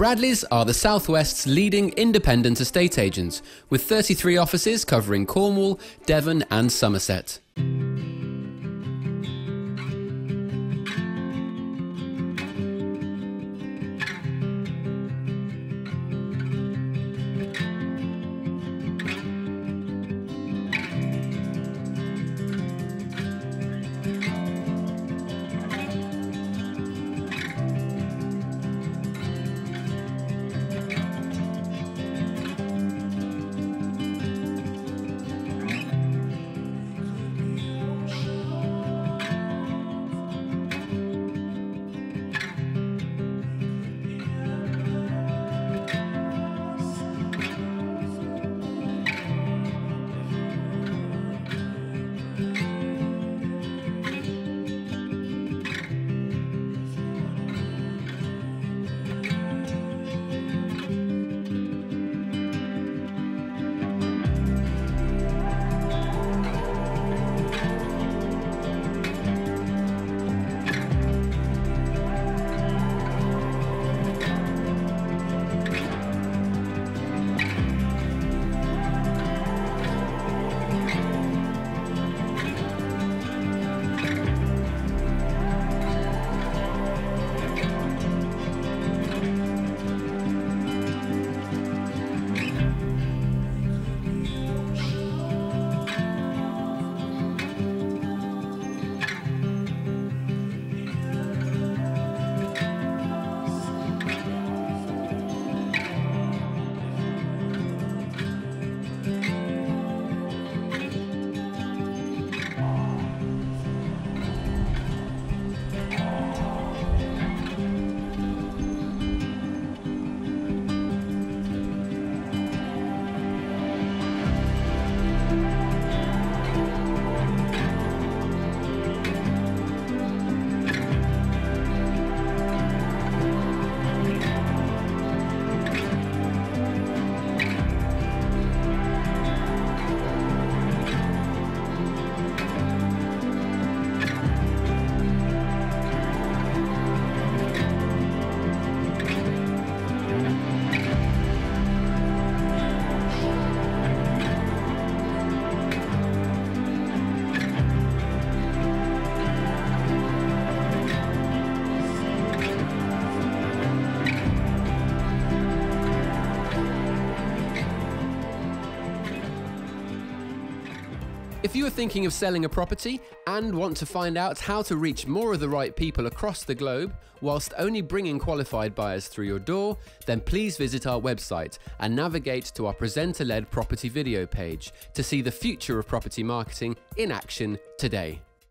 Bradleys are the Southwest's leading independent estate agent, with 33 offices covering Cornwall, Devon and Somerset. If you are thinking of selling a property and want to find out how to reach more of the right people across the globe whilst only bringing qualified buyers through your door, then please visit our website and navigate to our presenter-led property video page to see the future of property marketing in action today.